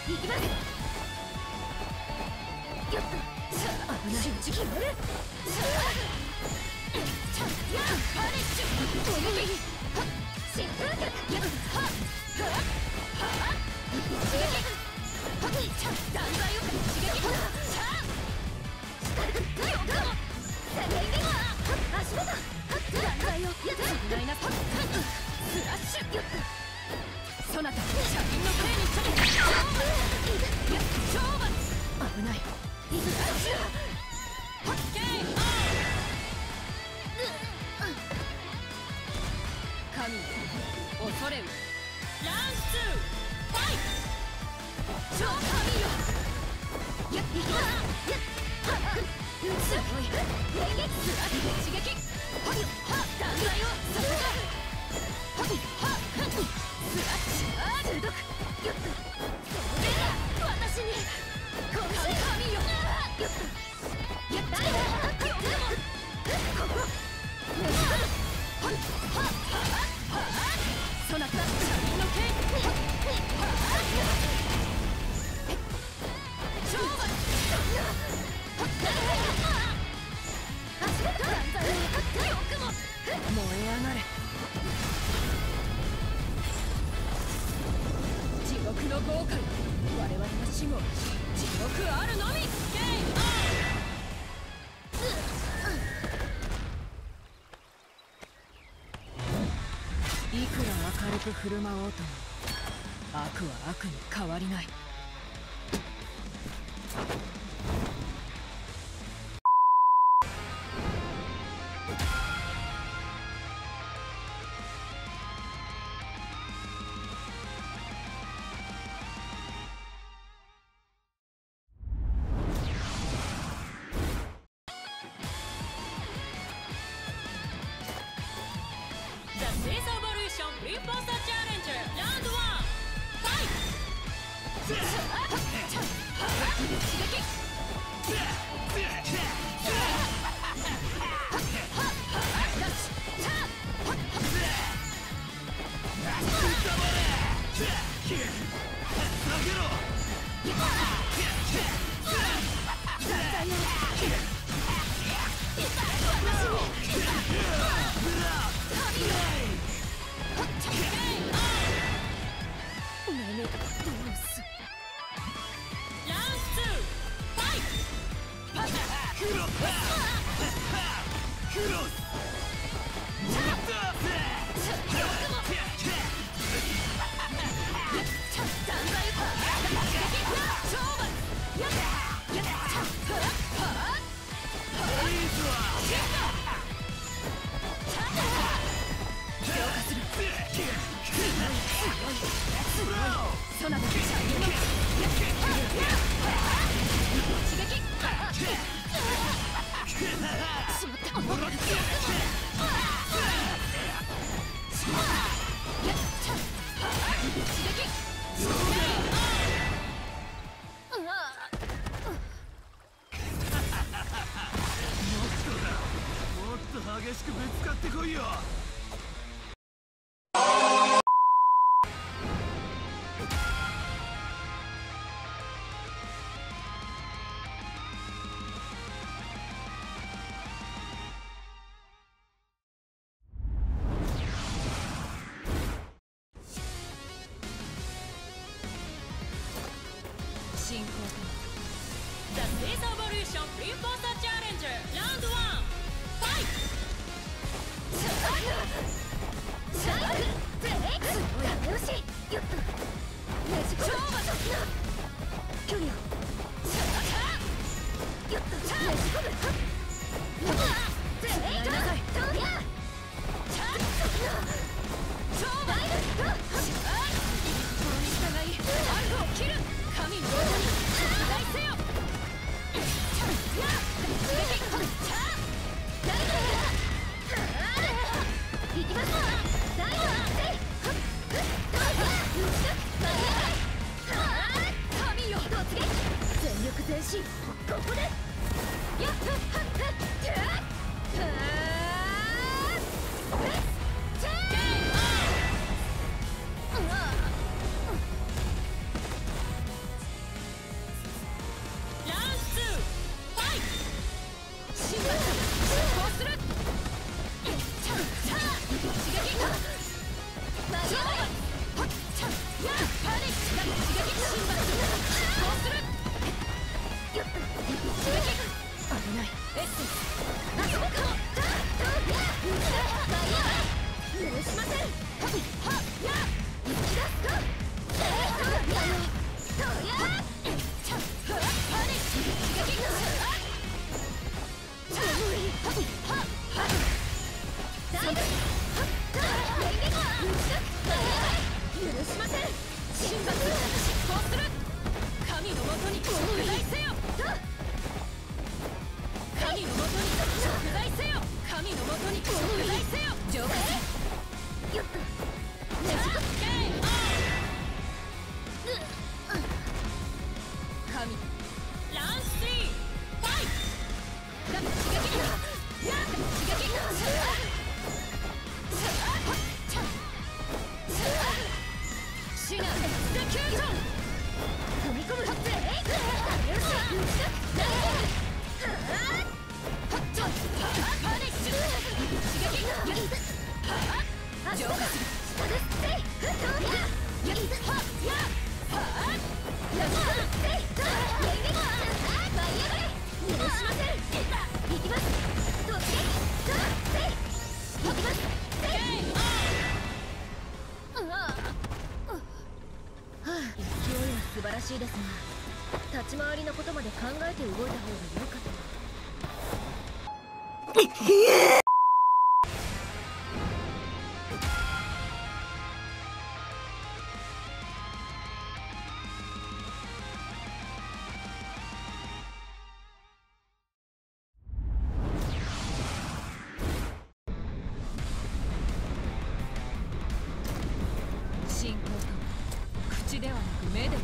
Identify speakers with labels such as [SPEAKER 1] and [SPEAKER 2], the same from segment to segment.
[SPEAKER 1] 行きます。よっと。危ない。決まる。やっパニッシュ。攻撃。疾風脚。やっはっはっはっ。刺激。はっ断罪を刺激。さあ。よっと。宣言は足元。断罪を。やっと。ないな。スラッシュ。よっと。そなた車輪のせいに処理。勝負。危ない。スラッシュ。はっけー神恐れる。ランスファイト。超神よ。やっいきます。やっすごい連撃。スラッシュ刺激。はっはっ断罪をさせた。はっはっスラッシュ鋭く。よっとそれだ私にこの神よ。よっとやったー。よっとここねじ込む。はっはっはっそなた車輪の剣。はっはっ勝負。はっ足元断罪よくも燃え上がれ。地獄の豪快。我々の死後地獄あるのみ。ゲームオン。いくら明るく振る舞おうとも悪は悪に変わりない。
[SPEAKER 2] 激しくぶつかってこいよ。
[SPEAKER 1] 進行と The Space Evolution Reinforcer Challenger Round 1 Fight! よっとねじ込む。距離をよっとねじ込む。やりなさい。勝負。このに従い悪を切る。神の技に期待せよ。行きます。神よ突撃。全力前進。ここでやっ素晴らしいですが、立ち回りのことまで考えて動いた方が良かった。進行と口ではなく目で伝える。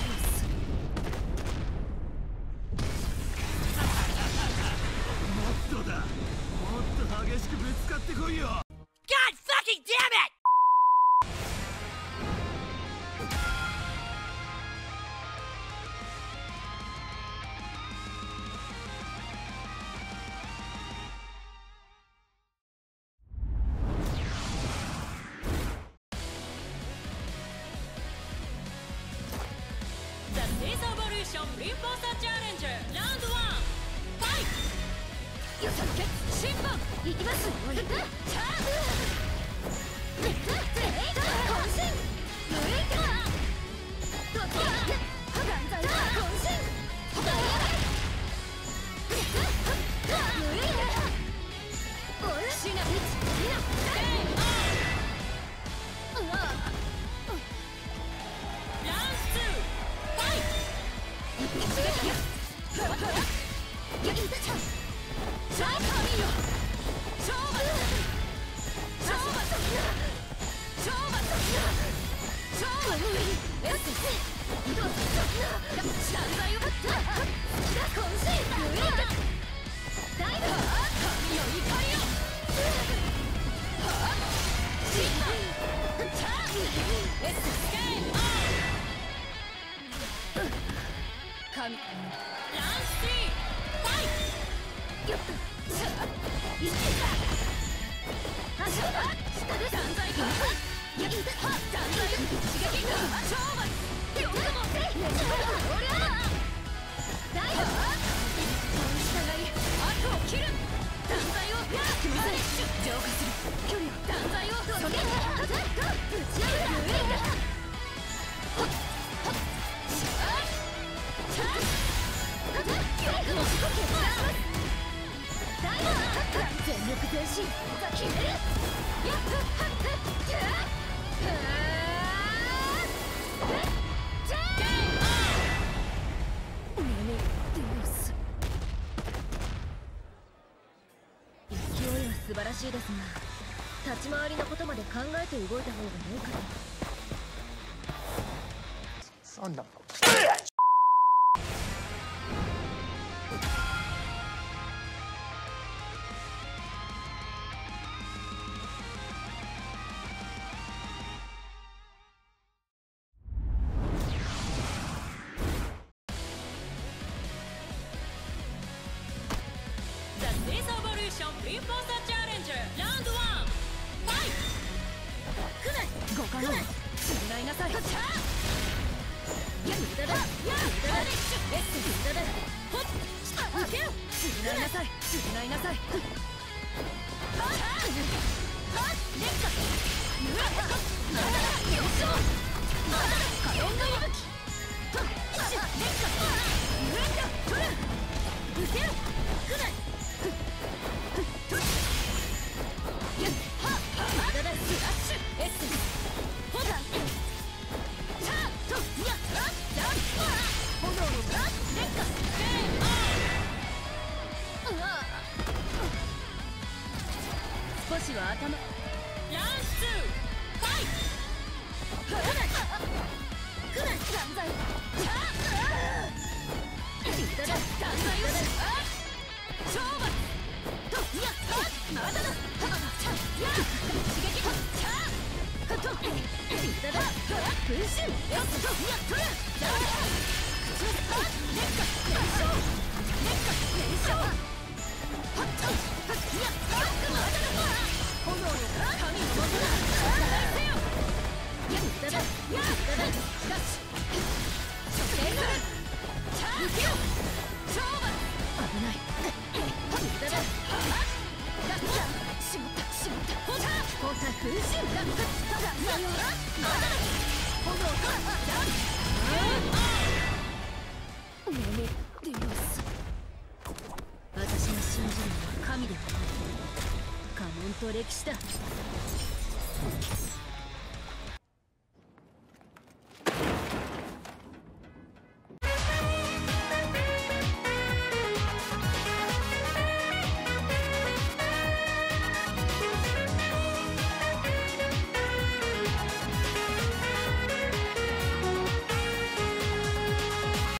[SPEAKER 2] もっとだ。もっと激しくぶつかってこいよ。
[SPEAKER 1] God fucking damn it! The Space Evolution Reinforcer Challenger Round 1 Fight! よさけ審判いきます。チャー渾身無理かどっち断罪渾身無理かおるしなみちみなランス2ファイトやいたちゃんさあ神よ勝負勝負勝負勝負エス移動断罪を渾身無理だダイブ神よ怒りよシータチャーエスケープ神ランス3ファイトよっしゃいけたあしゃ下で断罪かやった断罪刺激か勝負よくもおりゃだよ従い悪を切る断罪を決めず浄化する距離を断罪をそげぶち破る無理だしゃチャーよくも決断全力前進ザ決めるやっ勢いは素晴らしいですが立ち回りのことまで考えて動いた方が良いかと。
[SPEAKER 3] そんな
[SPEAKER 1] Reinforcer Challenger Round 1 Fight! ご加護償いなさい。や無駄だ。や無駄だ。エス無駄だ。ほっ受けよ。償いなさい。償いなさい。はっレッカうわっまだだよっしゃまだだ火炎が息吹レッカうえんだ取る受けよくない少しは頭ランス2ファイトくらい断罪無駄だ断罪を勝負とやまだだ刺激とチャーと無駄だ分身よっとやっとるだ口をレッカ連勝レッカ連勝はっとやっまだだ炎の神の元だ大せよや無駄だ無駄だしかし処刑するチャー受けよ勝負危ない無駄だしまったしまったポーター分身だただまだだ炎とダウン眠っています私が信じるのは神ではない家紋と歴史だ